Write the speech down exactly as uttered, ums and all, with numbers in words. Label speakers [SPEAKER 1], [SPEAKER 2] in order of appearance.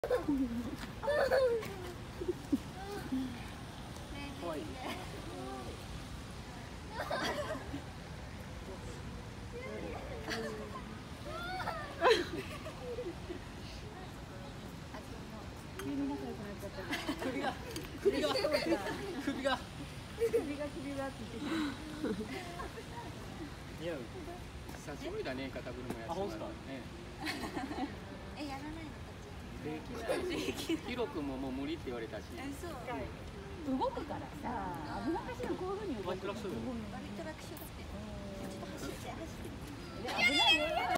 [SPEAKER 1] 怖い。首が首が首が首が首がって言って。似合う。久しぶりだね、肩車やつ。あ、ほんとですか。
[SPEAKER 2] え、やらないの
[SPEAKER 1] できない。ヒロ君ももう無理って言われたし。
[SPEAKER 2] え、そう。
[SPEAKER 3] 動くからさ、危なっかしらこういうふうに動く。
[SPEAKER 1] ワイトラクション。
[SPEAKER 2] ワイトラクションって。ちょっと走って走って。
[SPEAKER 3] 危ないよ。